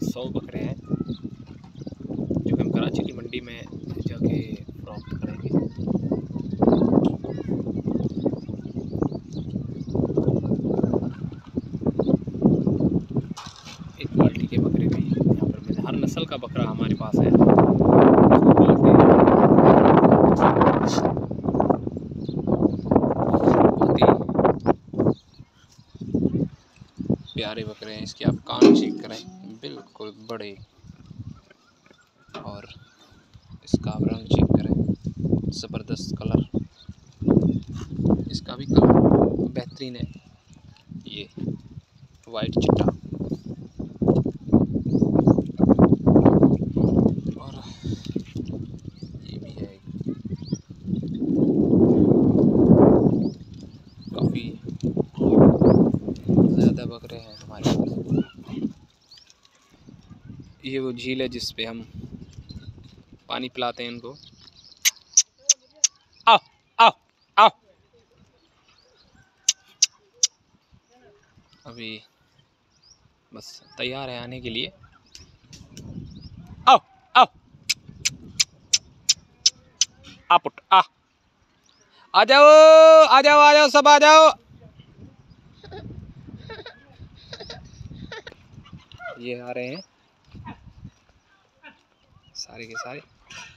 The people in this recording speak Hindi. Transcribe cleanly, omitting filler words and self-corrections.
100 बकरे हैं जो हम कराची की मंडी में जाके फरोख्त करेंगे। एक क्वालिटी के बकरे भी यहाँ पर मिलते हैं। हर नस्ल का बकरा हमारे पास है, प्यारे बकरे हैं। इसके आप कान चेक करें, बिल्कुल बड़े, और इसका आप रंग चेक करें, ज़बरदस्त कलर, इसका भी कलर बेहतरीन है। ये वाइट चिट्टा, और ये भी है। काफ़ी ज़्यादा बकरे हैं हमारे पास। ये वो झील है जिस पे हम पानी पिलाते हैं इनको। आओ आओ आओ, अभी बस तैयार है आने के लिए। आओ आओ, आप उठ, आ जाओ आ जाओ आ जाओ, सब आ जाओ। ये आ रहे हैं सारे के सारे।